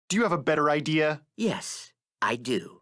Do you have a better idea? Yes, I do.